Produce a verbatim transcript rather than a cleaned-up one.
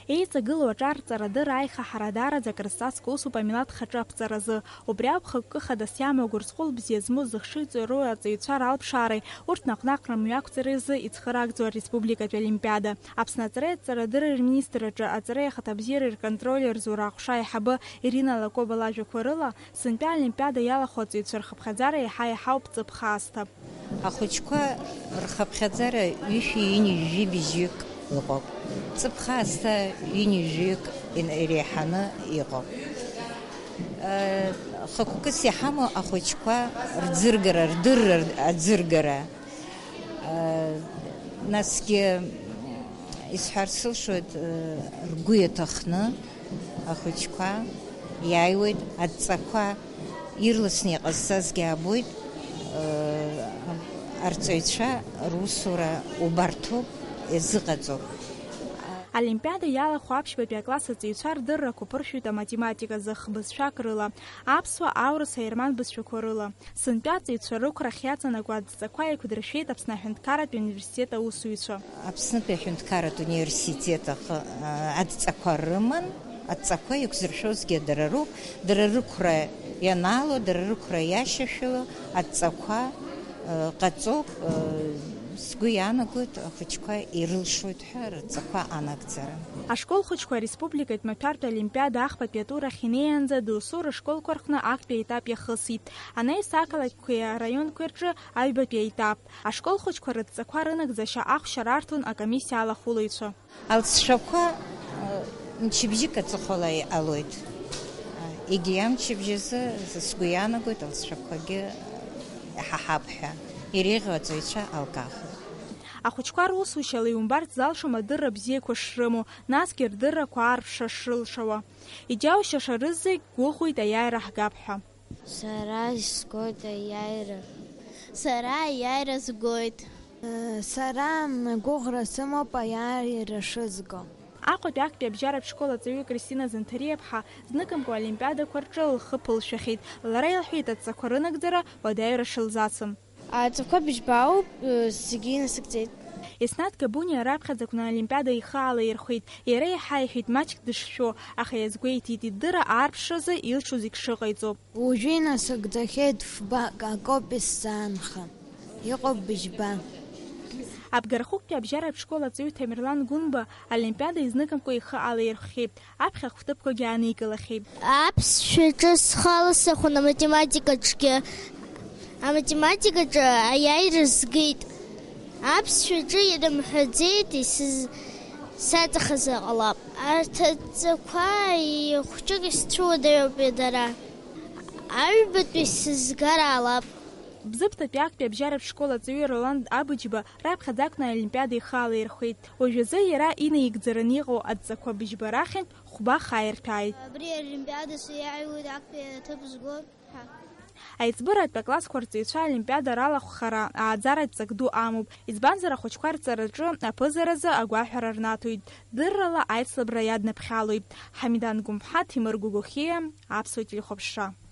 Еиҵагылоу аҿарҵарадырра аиха ҳарадараӡа акрызҵазкуа усуп амилаҭ хаҿы аԥҵаразы. Убри акәхап хадас иамоу гәырҵҟәыл бзиа змоу зыхшыҩ-ҵоуру аҵаҩцәа ралԥшаареи урҭ наҟ-наҟра мҩақәҵареи рзы иӡхыраагӡоу ареспубликатә олимпиада. Аԥсны аҵареи аҵарадырреи рминистрраҿы аҵареи ахаҭабзиареи рконтролер зура аҟәша аиҳабы Ирина Лакоба лажәақәа рыла сынтәа аолимпиада иалахәу аҵаҩцәа рхыԥхьаӡара иаҳа-иаҳа ҵыԥ хаасҭа. Ахәыҷқәа рхыԥхьаӡара ҩышәи-ҩынҩажәи бжьык ыҟоуп. Ҵыԥ хаасҭа ҩынҩажәик иреиҳаны иҟоуп. Хықәкыс иҳамоу ахәыҷқәа рӡыргара, рдырра аӡыргара. Насгьы исҳәарц сылшоит, ргәы иаҭахны ахәыҷқәа иааиуеит, адҵақәа ирласны иҟазҵазгьы аабоит, арҵаҩцәа русура убарҭоуп, иазыҟаҵоуп. Олимпиада иалахәу аԥшьбатәи акласс аҵаҩцәа рдыррақәа ԥыршәоит аматематиказы хбызшәак рыла, аԥсуа, аурыс, аерман бызшәақәа рыла. Сынтәа аҵаҩцәа рықәрахь иаҵанакуа адҵақәа еиқәдыршәеит Аԥсны аҳәынҭқарратә университет аусзуҩцәа. Аԥснытәи аҳәынҭқарратә университет адҵақәа рыман, адҵақәа иқәзыршәозгьы дара роуп, дара рықәра ианаало, дара рықәра иашьашәало адҵақәа ҟаҵоуп. Сгәы иаанагоит ахәыҷқәа ирылшоит ҳәа рҵақәа анагӡара. Ашкол хәыҷқәа ареспубликатә маҭәартә олимпиада ахԥатәи атурахь инеиаанӡа доусы рышколқәа рҟны актәи аетап иахысит. Анаҩс ақалақьқәеи араионқәеи рҿы аҩбатәи аетап. Ашкол хәыҷқәа рыдҵақәа рынагӡашьа ахәшьара арҭон акомиссиа алахәылаҩцәа. Алҵшәақәа мчыбжьык аҵыхәала иҟалоит. Егьи амчыбжьазы сгәы иаанагоит алҵшәақәагьы иҳаҳап ҳәа. Иреиӷьу аҵаҩцәа алкаахоит. Ахәыҷқәа русушьала иумбарц залшом адырра бзиақәа шрымоу, насгьы рдыррақәа аарԥшра шрылшауа. Иџьаушьаша рызегь гәыӷуеит аиааира ҳгап ҳәа. Сара сгоит аиааира. Сара аиааира сгоит. Сара гәыӷра сымоуп аиааира шызго. Аҟәатәи актәи абжьаратә школ аҵаҩы Кристина Занҭариаԥҳа зныкымкәа олимпиадақәа рҿы лхы ԥылшәахьеит. Лара илҳәеит адҵақәа рынагӡара уадаҩра шылзацым. Адҵақәа быџьбаауп, зегьы насыгӡеит. Еснаҭ Габуниа раԥхьаӡақәны аолимпиада ихы алаирхәеит. Иара иаҳа иҳәеит маҷк дышшәо, аха иазгәеиҭеит идырра аарԥшразы илшо зегь шыҟаиҵо. Уажәы инасыгӡахьеит фбак акоуп исзаанха. Иҟоуп быџьба. Абгарахуктәи абжьаратә школ аҵаҩы Ҭамерлан Гәынба аолимпиада изныкымкәа ихы алаирхәхьеит. Аԥхьа хәҭыԥқәагьы ааникылахьеит. Аԥсшәаҿы схы аласырхәон аматематикаҿгьы. Аматематикаҿы аиааира сгеит. Аԥсшәаҿы ирымҳәаӡеит, саҵахазар ҟалап. Арҭ адҵақәа хәҷык исцәуадаҩуп дара. Аҩбатәи сызгар алап. Бзыԥҭатәи актәи абжьаратә школ аҵаҩы Роланд Абыџьба раԥхьаӡакәны аолимпиада ихы алаирхәеит. Уажәазы иара инаигӡараны иҟоу адҵақәа быџьба рахьынтә хәба хааирҭәааит. Абри аолимпиадасы иааиуеит актәи аҭыԥ згоит ҳәа. Аиҵбыратәи аклассқәа рҵаҩцәа аолимпиада ралахәхара ааӡаратә ҵак ду амоуп. Избанзар ахәыҷқәа рҵараҿы аԥызаразы агәаҳәара рнаҭоит. Дыррала аицлабра иаднаԥхьалоит. Ҳамидан Гәымԥҳа, Ҭемыр Гәыгәхиа, Аԥсуа телехәаԥшра.